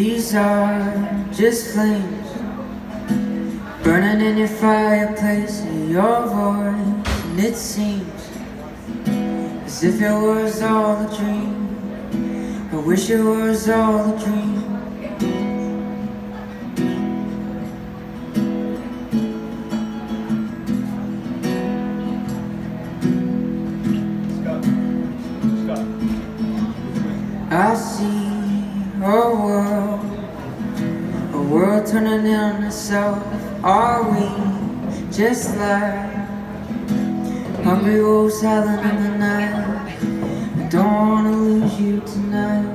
These are just flames burning in your fireplace, and your voice, and it seems as if it was all a dream. I wish it was all a dream. I see a world turning on itself. Are we just like hungry wolves howling in the night? I don't wanna lose you tonight.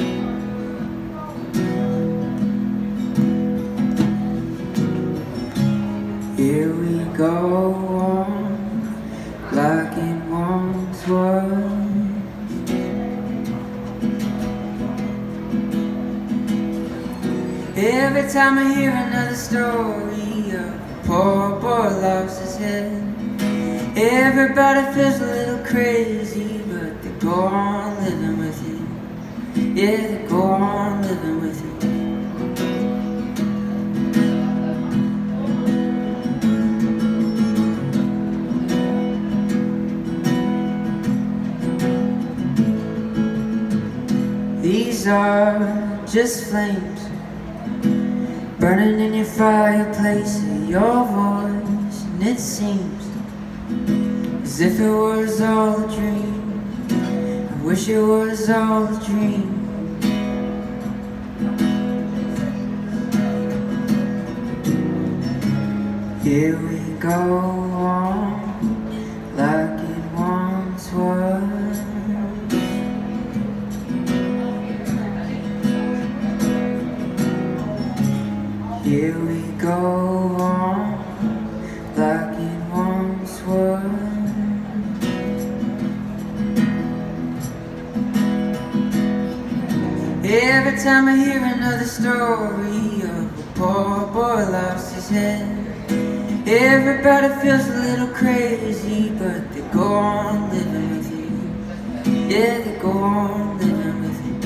Here we go on like it once was. Every time I hear another story of a poor boy lost his head, everybody feels a little crazy, but they go on living with it. Yeah, they go on living with it. These are just flames burning in your fireplace, and your voice, and it seems as if it was all a dream. I wish it was all a dream. Here we go on like it once was. Here we go on like it once was. Every time I hear another story of a poor boy lost his head, everybody feels a little crazy, but they go on living with you. Yeah, they go on living with you.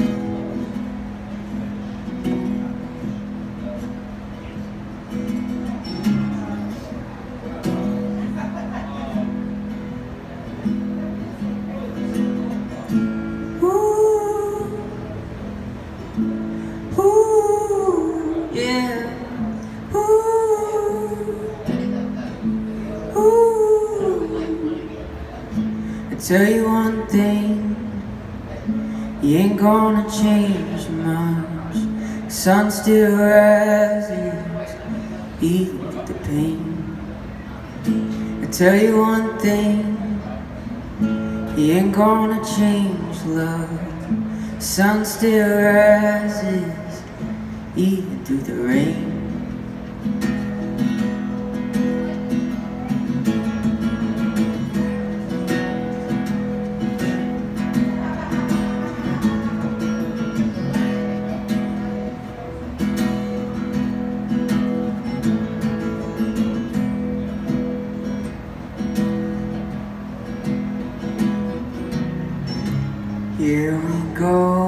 Tell you one thing, you ain't gonna change much. The sun still rises, even with the pain. I tell you one thing, you ain't gonna change love. The sun still rises, even through the rain. Here we go